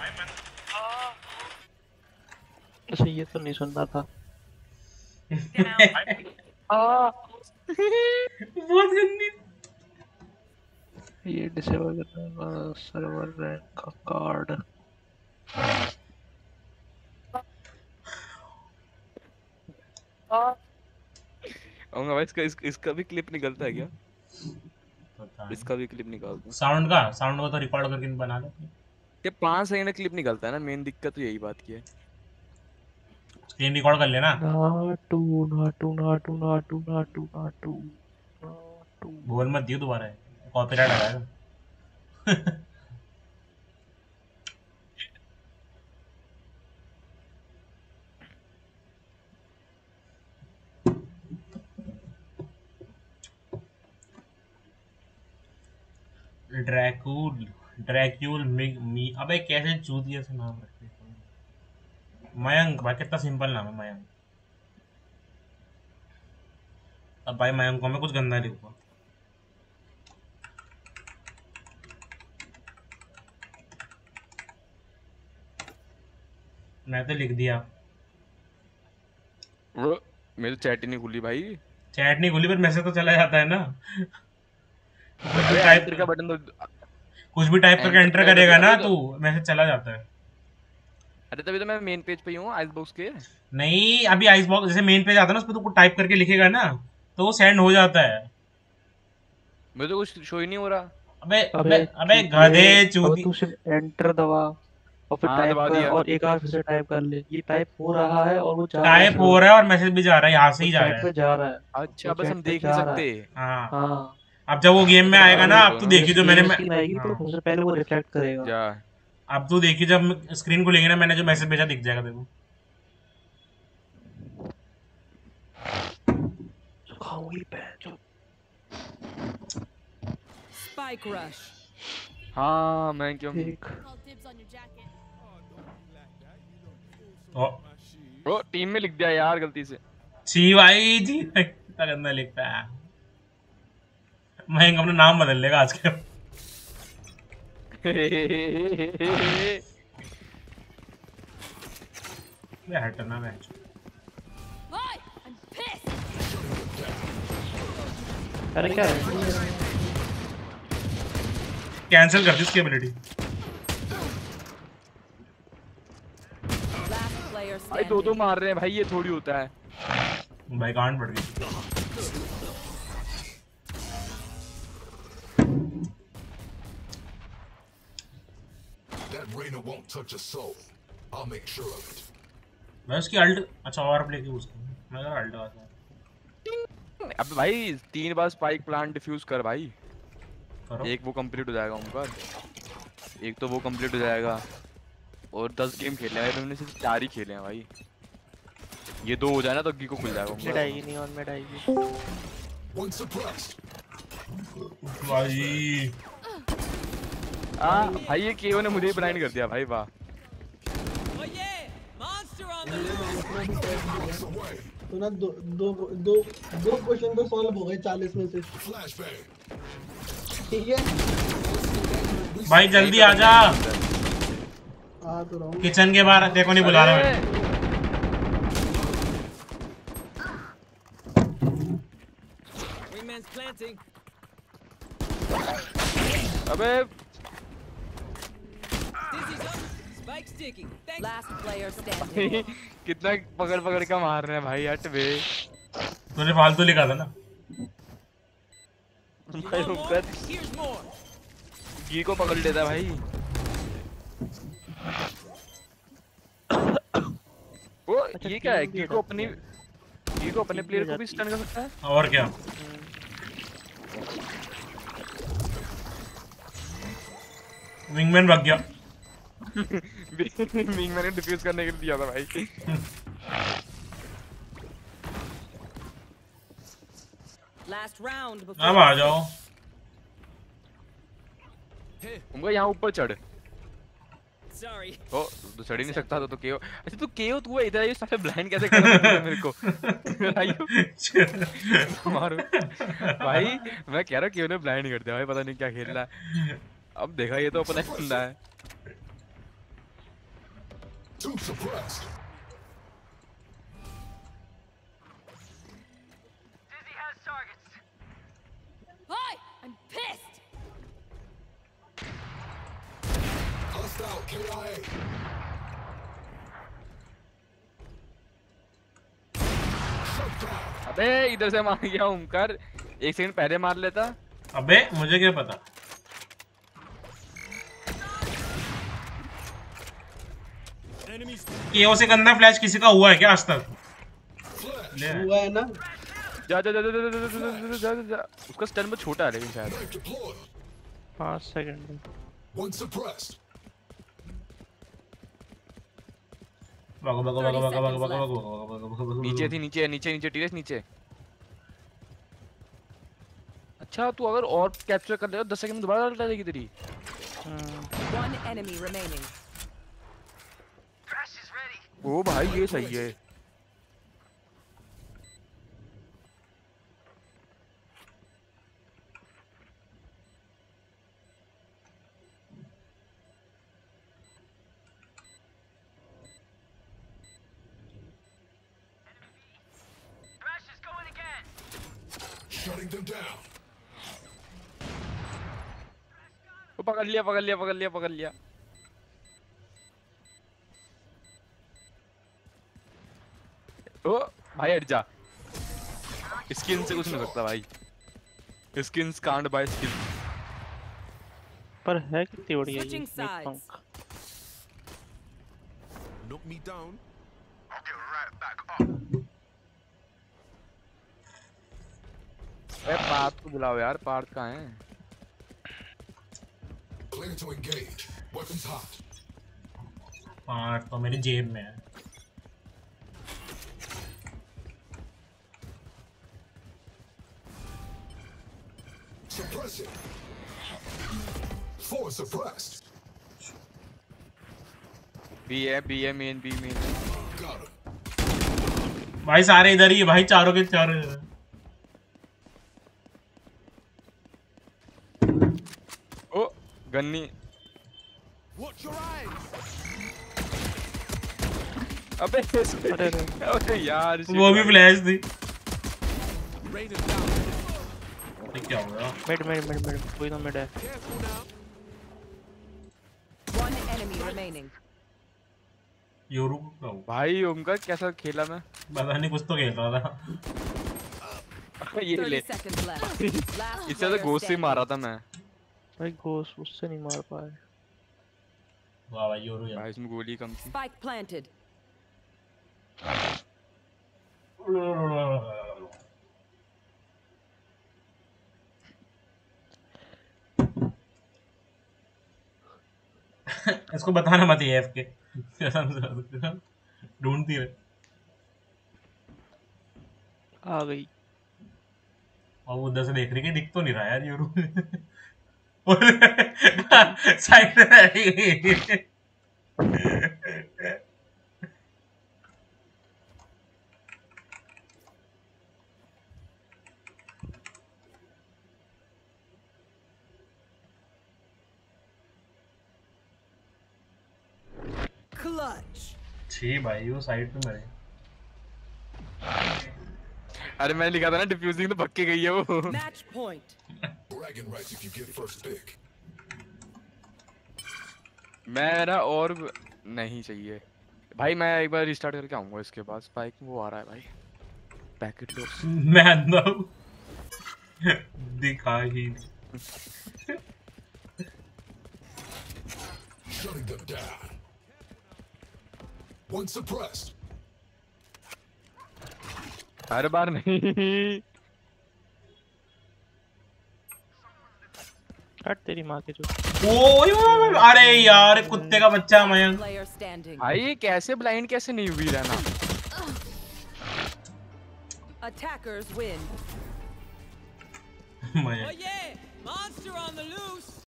अच्छा ये तो नहीं सुनना था। बहुत गंदी। ये डिसेबल करना सर्वर रैंक का कार्ड। आऊंगा भाई, इसका भी क्लिप निकलता है क्या? पता इसका भी क्लिप निकाल दूं? नहीं। साउंड का तो रिकॉर्ड करके बना लो। ये 5 सेकंड क्लिप निकलता है ना, मेन दिक्कत तो यही बात की है। स्क्रीन रिकॉर्ड कर लेना। नाटू नाटू नाटू नाटू नाटू नाटू नाटू। बोल मत दियो दोबारा, कॉपीराइट आ जाएगा। ड्रैकूल ड्रैक्यूल मी अबे कैसे चूतिया से नाम रखते। मयंक भाई कितना सिंपल नाम है मयंक। अब भाई मयंक को मैं कुछ गंदा लिखूंगा। मैं तो लिख दिया। वो मेरी चैट ही नहीं खुली भाई। चैट नहीं खुली पर मैसेज तो चला जाता है ना। कुछ भी अरे टाइप एंटर का बटन तो, कुछ भी टाइप करके एंटर एंटर का करेगा ना तभी तो, तू, मैसेज चला जाता है। अरे तभी तो मैं मेन पेज पे ही हूँ आइस बॉक्स के। नहीं अभी आइस बॉक्स जैसे मेन पेज आता है ना, उस पर तू टाइप करके लिखेगा ना तो वो सेंड हो जाता है। मुझे तो कुछ शो ही नहीं हो रहा। अबे अबे अबे अबे गधे चूतिए। अब चूती। तू सिर्फ एंटर दबा और फिर हाँ टाइप दबा कर दिया। और एक बार फिर से टाइप कर ले। ये टाइप हो रहा है और वो जा रहा है टाइप हो सर। रहा है और मैसेज भी जा रहा है, यहाँ से वो ही जा रहा चैट है। पे जा रहा है। वो अच्छा बस चैट हम पे देख नहीं जा रहा है। सकते। हाँ। हाँ। अब जब वो गेम में अच्छा आएगा बता ना, दे अब तो तू ना। देखी जैसे जो मैंने गेम स्क्रीन आएगी तो हाँ। सबसे पहले वो रिफ्लेक्ट करेगा। जा। अब तू देखी जब स्क्रीन को लेंगे ना, मैंने जो मैसेज भेजा दिख जाएगा देखो। खाऊंगी पैंचो। Spike rush. हाँ मैं क्यों। देख ओ ओ टीम में लिख दिया यार गलती से। छी भाई जी कितना गंदा लिखता है। मैं अपना नाम बदल लेगा आज के। ये हटना मैच। अरे क्या है? कैंसिल कर दी उसकी एबिलिटी। Last player भाई दो standing. मार रहे हैं भाई, ये थोड़ी होता है। भाई गांड पड़ गई। That Reyna won't touch a soul. I'll make sure of it. मैं उसकी अल्ट अच्छा और प्ले की उसको मैं जरा अल्ट आता हूं। अब भाई 3 बार स्पाइक प्लांट डिफ्यूज कर भाई। करो। एक वो कंप्लीट हो जाएगा उनका, एक तो वो कंप्लीट हो जाएगा और 10 गेम खेले हैं तुमने, सिर्फ 4 ही खेले हैं भाई। ये 2 हो जाए ना तो गी को खुल जाएगा मिड उनका। आएगी नहीं और मिड आएगी। One suppressed. भाई भाई ये केओ ने मुझे ही ब्लाइंड कर दिया भाई, वाह। Blocks away. तो ना दो दो दो दो क्वेश्चन तो सॉल्व हो गए 40 में से। Flashbang. ठीक है भाई जल्दी आ जा। आ तो रहा हूँ। किचन के बाहर देखो नहीं बुला रहा मैं। अबे Last player standing. कितना पकड़ पकड़ के मार रहे हैं भाई, हट बे। तूने फालतू लिखा था ना। भाई रुक, गी को पकड़ लेता है भाई। वो ये क्या है, गी को अपने प्लेयर को भी स्टन कर सकता है। और क्या विंगमैन भाग गया। विंग मैंने डिफ्यूज करने के लिए दिया था भाई। Last round अब before. आ जाओ। उनका यहाँ ऊपर चढ़। Sorry. ओ तो चढ़ ही नहीं सकता तो केओ। अच्छा तू केओ तू इधर ये सारे ब्लाइंड कैसे कर रहा है मेरे को। मारो भाई, मैं कह रहा केओ ने ब्लाइंड कर दिया भाई, पता नहीं क्या खेल रहा है। अब देखा ये तो अपना ही बंदा है। Two suppressed. Hi! I'm pissed! Hostile KIA. Shut down. अबे इधर से मार गया ओमकार, एक सेकंड पहले मार लेता। अबे मुझे क्या पता। केओ से गंदा फ्लैश किसी का हुआ है क्या आज तक? ले आए। हुआ है ना। जा जा जा जा जा जा जा जा जा जा। उसका स्टन में छोटा है लेकिन शायद। Knife deployed. 5 second. One suppressed. भागो भागो भागो भागो भागो भागो भागो भागो भागो भागो। नीचे थी, नीचे नीचे नीचे टीरेस नीचे। अच्छा तू अगर और कैप्चर कर ले तो 10 सेकंड में दोबारा डाल देगी तेरी। One enemy remaining. ओ भाई ये सही है। Shutting them down. वो पकड़ लिया पकड़ लिया पकड़ लिया पकड़ लिया। ओ भाई हट जा। स्किन से कुछ नहीं हो सकता भाई। Skins can't buy skin. पर है कितनी बढ़िया ये Switching sides. पंख। Knock me down. अरे पार्थ को बुलाओ यार, पार्थ कहाँ है? Clear to engage. Weapons hot. Part तो मेरी जेब में है। Suppressing. 4 suppressed. बी है main B main. Got him. भाई सारे इधर ही है भाई, चारों के चारों इधर। ओ गन्नी। अबे अबे यार वो भी फ्लैश थी। ये क्या हो गया? मिड कोई तो मिड है। One enemy remaining. योरू का हो। भाई ओमकार कैसा खेला मैं? पता नहीं, कुछ तो खेल रहा था। ये 30 ले seconds left. Last इससे तो player गोश्त से standing. मारा था मैं। भाई घोस्ट उससे नहीं मार पाए। वाह भाई योरू यार। भाई इसमें गोली कम थी। Spike planted. इसको बताना मत ये एफ के। ढूंढती है। आ गई। और वो उधर से देख रही कि दिख तो नहीं रहा यार योरू। साइड में रही। Clutch. छी भाई वो साइड पे मरे। अरे मैंने लिखा था ना डिफ्यूजिंग तो भग के गई है वो। Match point. Bragging rights if you get first pick. मेरा और नहीं चाहिए भाई। मैं एक बार रिस्टार्ट करके आऊंगा इसके बाद। स्पाइक वो आ रहा है भाई। पैकेट लो। मैं अंदर दिखा ही नहीं। Shutting them down. One suppressed. हर बार नहीं। हट तेरी माँ के जो। ओए अरे यार कुत्ते का बच्चा मयंक। Player standing. भाई ये कैसे ब्लाइंड कैसे नहीं हुई रहना। Attackers win. Mayank yeah! Monster on the loose!